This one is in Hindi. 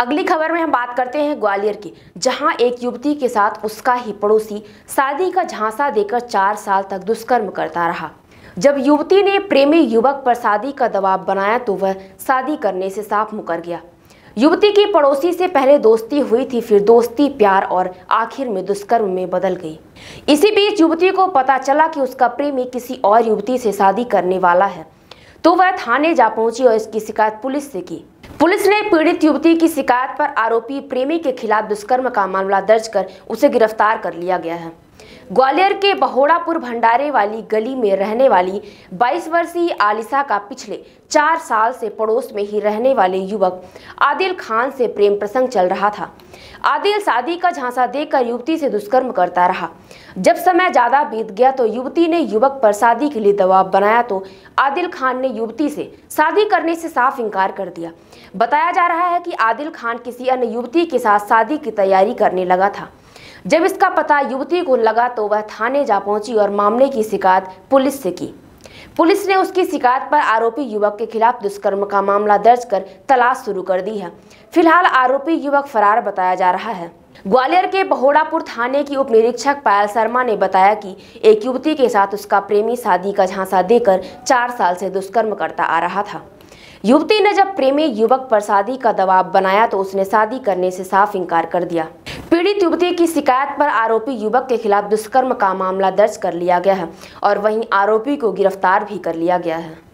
अगली खबर में हम बात करते हैं ग्वालियर की, जहां एक युवती के साथ उसका ही पड़ोसी शादी का झांसा देकर 4 साल तक दुष्कर्म करता रहा। जब युवती ने प्रेमी युवक पर शादी का दबाव बनाया तो वह शादी करने से साफ मुकर गया। युवती की पड़ोसी से पहले दोस्ती हुई थी, फिर दोस्ती प्यार और आखिर में दुष्कर्म में बदल गई। इसी बीच युवती को पता चला कि उसका प्रेमी किसी और युवती से शादी करने वाला है, तो वह थाने जा पहुंची और इसकी शिकायत पुलिस से की। पुलिस ने पीड़ित युवती की शिकायत पर आरोपी प्रेमी के खिलाफ दुष्कर्म का मामला दर्ज कर उसे गिरफ्तार कर लिया गया है। ग्वालियर के बहोड़ापुर भंडारे वाली गली में रहने वाली 22 वर्षीय आलिशा का पिछले 4 साल से पड़ोस में ही रहने वाले युवक आदिल खान से प्रेम प्रसंग चल रहा था। आदिल शादी का झांसा देकर युवती से दुष्कर्म करता रहा। जब समय ज्यादा बीत गया तो युवती ने युवक पर शादी के लिए दबाव बनाया तो आदिल खान ने युवती से शादी करने से साफ इनकार कर दिया। बताया जा रहा है कि आदिल खान किसी अन्य युवती के साथ शादी की तैयारी करने लगा था। जब इसका पता युवती को लगा तो वह थाने जा पहुंची और मामले की शिकायत पुलिस से की। पुलिस ने उसकी शिकायत पर आरोपी युवक के खिलाफ दुष्कर्म का मामला दर्ज कर तलाश शुरू कर दी है। फिलहाल आरोपी युवक फरार बताया जा रहा है। ग्वालियर के बहोड़ापुर थाने की उप निरीक्षक पायल शर्मा ने बताया कि एक युवती के साथ उसका प्रेमी शादी का झांसा देकर 4 साल से दुष्कर्म करता आ रहा था। युवती ने जब प्रेमी युवक पर शादी का दबाव बनाया तो उसने शादी करने से साफ इनकार कर दिया। पीड़ित युवती की शिकायत पर आरोपी युवक के खिलाफ दुष्कर्म का मामला दर्ज कर लिया गया है और वहीं आरोपी को गिरफ्तार भी कर लिया गया है।